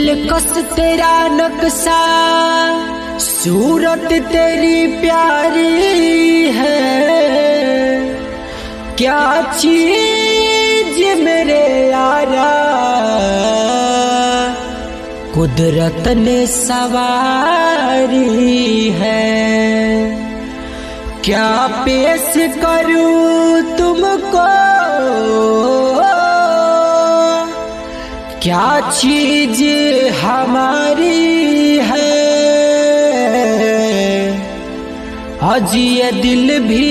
दिलकश तेरा नक्शा, सूरत तेरी प्यारी है। क्या चीज मेरे यारा कुदरत ने सवारी है। क्या पेश करूं तुमको, क्या चीज हमारी है। आज ये दिल भी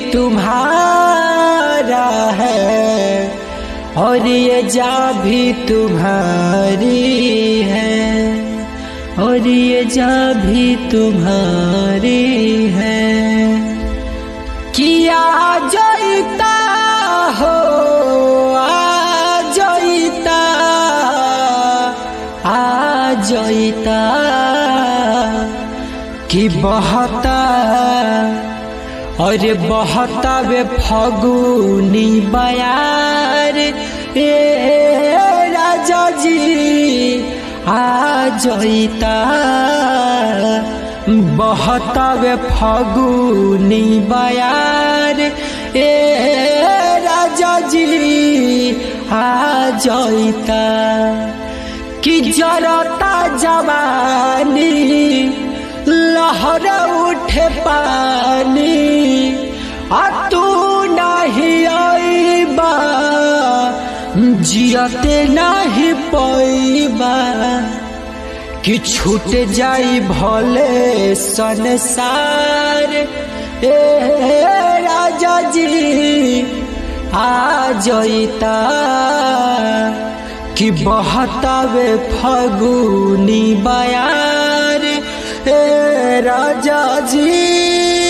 तुम्हारा है और ये जान भी तुम्हारी है, और ये जान भी तुम्हारी है। किया जाता हो आ जाता कि बहता और बहता वे फगुनी बयार। ए राजा जी आ जाता, बहता वे फगुनी बयार। ए राजा जी आ जाता कि जरता जवानी लहर उठे पानी। आ तू नहीं आईबा जियते नहीं पैबा, कि छूट जाई भले संसार। ए राजा जी आ जाता कि बहता वे फगुनी बयार। ए राजा जी।